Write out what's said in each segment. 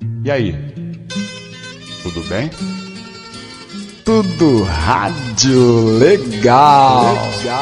E aí? Tudo bem? Tudo rádio legal.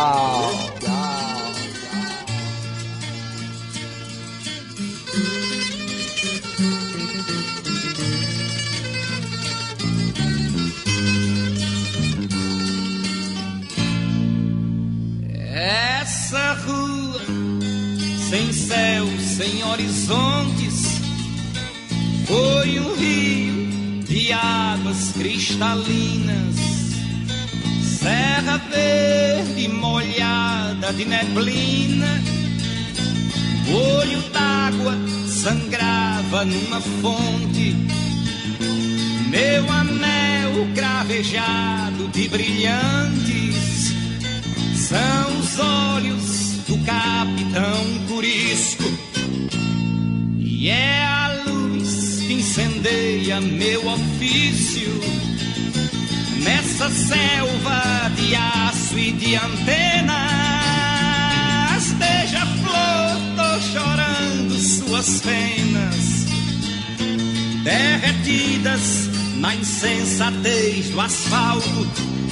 Essa rua sem céu, sem horizontes, foi um rio de águas cristalinas, serra verde molhada de neblina. O olho d'água sangrava numa fonte, meu anel cravejado de brilhantes são os olhos do capitão Curisco, e é a luz que incendeia meu ofício nessa selva de aço e de antenas. Beija-flor, tô chorando suas penas, derretidas na insensatez do asfalto.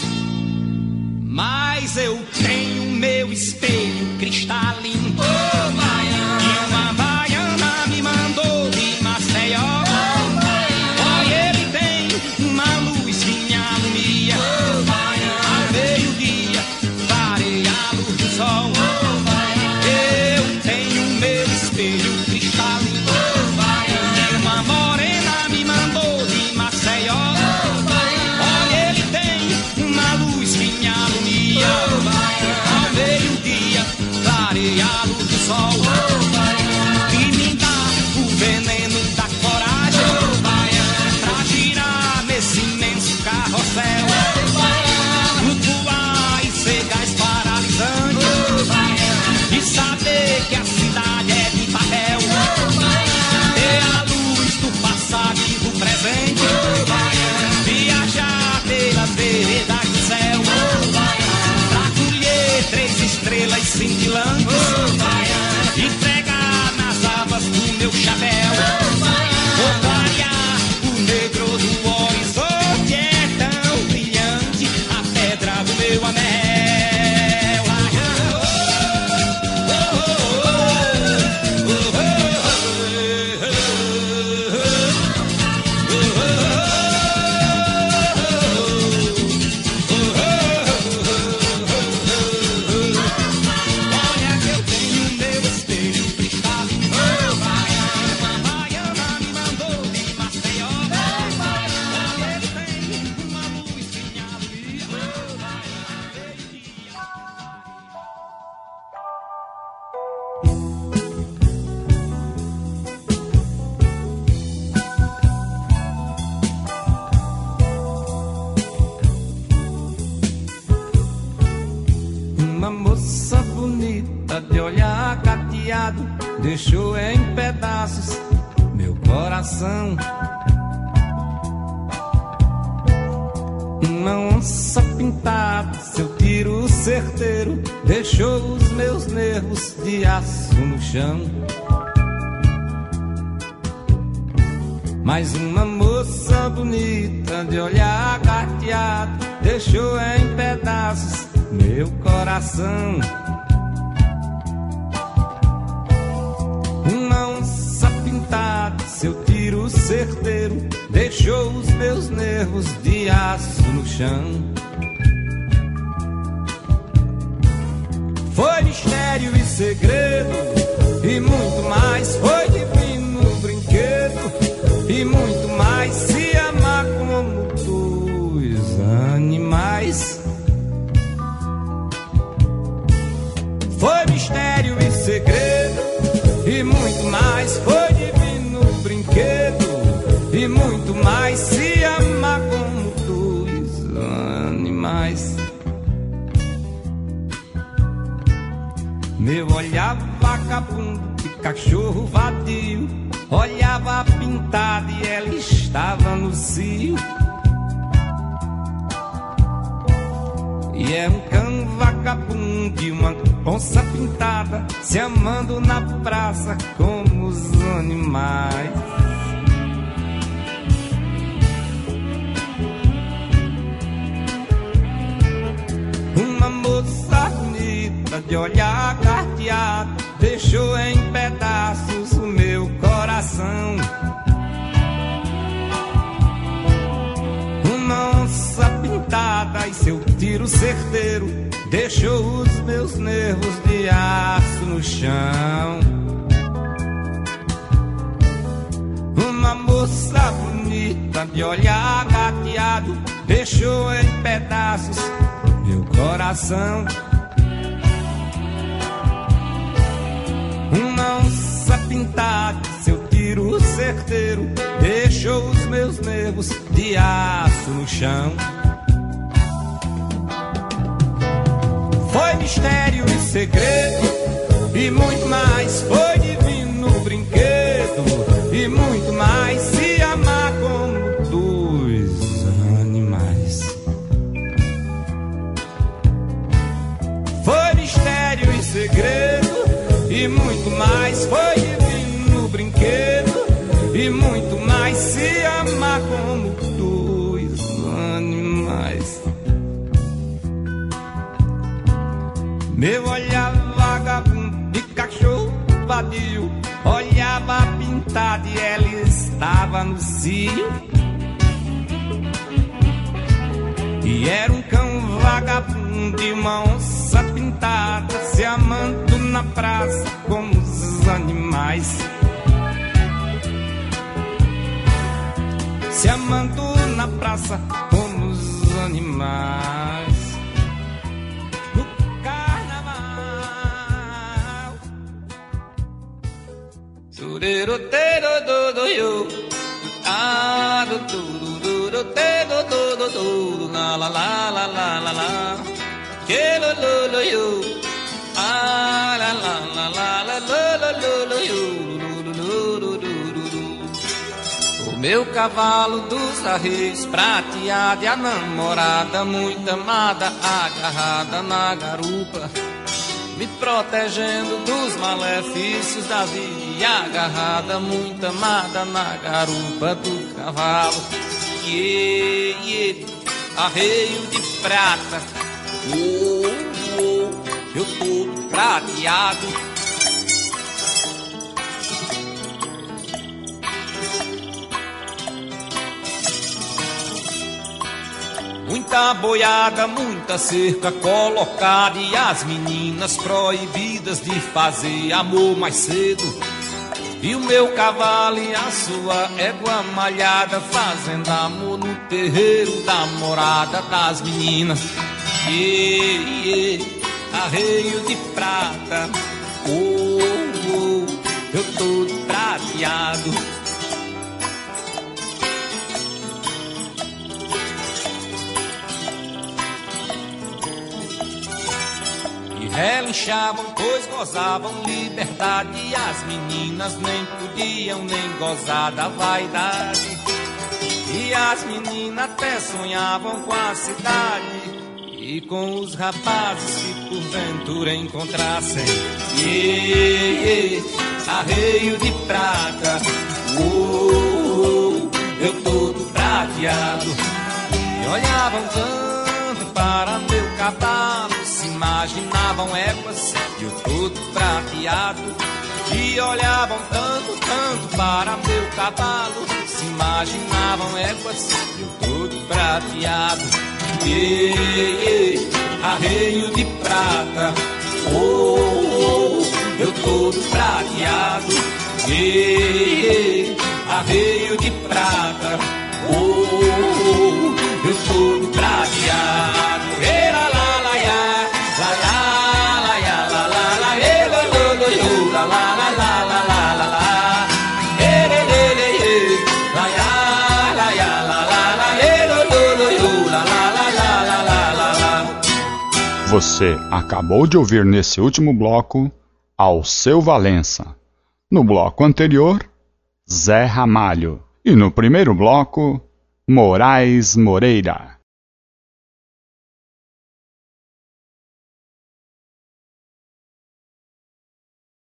Mas eu tenho meu espelho cristalino, oh, baiana. E uma baiana me mandou de Maceió, oh, olha, ele tem uma luz que me alumia, oh, baiana. Ao meio-dia farei a luz do sol, oh, baiana. Eu tenho meu espelho cristalino, oh, baiana. E uma morena me mandou de Maceió, oh, baiana. Olha, ele tem uma luz que me alumia, oh, baiana. Ao meio-dia farei a luz do sol, oh, e me dá o veneno da coragem, oh, pra girar nesse imenso carrossel, oh, flutuar e ser gás paralisante, oh, e saber que a cidade é de papel, oh, ter a luz do passado e do presente, oh, viajar pelas veredas do céu, oh, pra colher 3 estrelas cintilantes, oh, e pregar nas abas do meu chapéu, oh, variar o negro do horizonte é tão brilhante, a pedra do meu anel. Uma moça bonita de olhar cateado deixou em pedaços meu coração. Uma onça pintada, seu tiro certeiro deixou os meus nervos de aço no chão. Mas uma moça bonita de olhar cateado deixou em pedaços meu coração. Uma onça pintada, seu tiro certeiro deixou os meus nervos de aço no chão. Foi mistério e segredo e muito mais, foi divino brinquedo e muito mais, se amar como dois animais. Foi mistério e segredo e muito mais, foi divino brinquedo e muito mais, se amar como dois animais. Meu olhar vagabundo de cachorro vadio olhava pintada e ela estava no cio. E é um cão vagabundo e uma onça pintada se amando na praça como os animais. de olhar carteado deixou em pedaços o meu coração. Uma onça pintada e seu tiro certeiro deixou os meus nervos de aço no chão. Uma moça bonita de olhar gateado deixou em pedaços meu coração. Uma onça pintada, seu tiro certeiro deixou os meus nervos de aço no chão. Foi mistério e segredo e muito mais. Foi divino brinquedo e muito mais. Se amar como dois animais. Foi mistério e segredo e muito mais. Foi divino brinquedo e muito mais. Se amar como dois animais. Meu olhar vagabundo de cachorro vadio olhava pintada e ela estava no cio. E era um cão vagabundo e uma onça pintada se amando na praça como os animais. Se amando na praça como os animais. No carnaval. Sureroteiro-do-do-yo. Ah, do-do-do-do-do-do-do-do-do-do. La la la la la la la. Que-lo-lo-lo-yo. Ah, la la la la la lo-lo-lo-lo-yo. O meu cavalo dos arreios prateado e a namorada muito amada agarrada na garupa, me protegendo dos malefícios da vida. E agarrada muito amada na garupa do cavalo. Arreio de prata, eu todo prateado. Muita boiada, muita cerca colocada e as meninas proibidas de fazer amor mais cedo. E o meu cavalo e a sua égua malhada fazendo amor no terreiro da morada das meninas. Arreio de prata, eu todo prateado. Relinchavam, pois gozavam liberdade. E as meninas nem podiam nem gozar da vaidade. E as meninas até sonhavam com a cidade e com os rapazes que porventura encontrassem. Arreio de prata, eu todo prateado. E olhavam tanto para meu cavalo, se imaginavam éguas e eu todo prateado. E olhavam tanto, tanto para meu cavalo, se imaginavam éguas e eu todo prateado. Arreio de prata, eu todo prateado. Arreio de prata, eu todo prateado. Era lá lá ya, lá ya, lá ya, lá lá lá, ela lo lo yo, lá lá lá lá lá lá lá lá. Ere le le ye, lá ya, lá ya, lá lá lá, ela lo lo yo, lá lá lá lá lá lá lá lá. Você acabou de ouvir nesse último bloco Alceu Valença. No bloco anterior, Zé Ramalho. E no primeiro bloco, Moraes Moreira.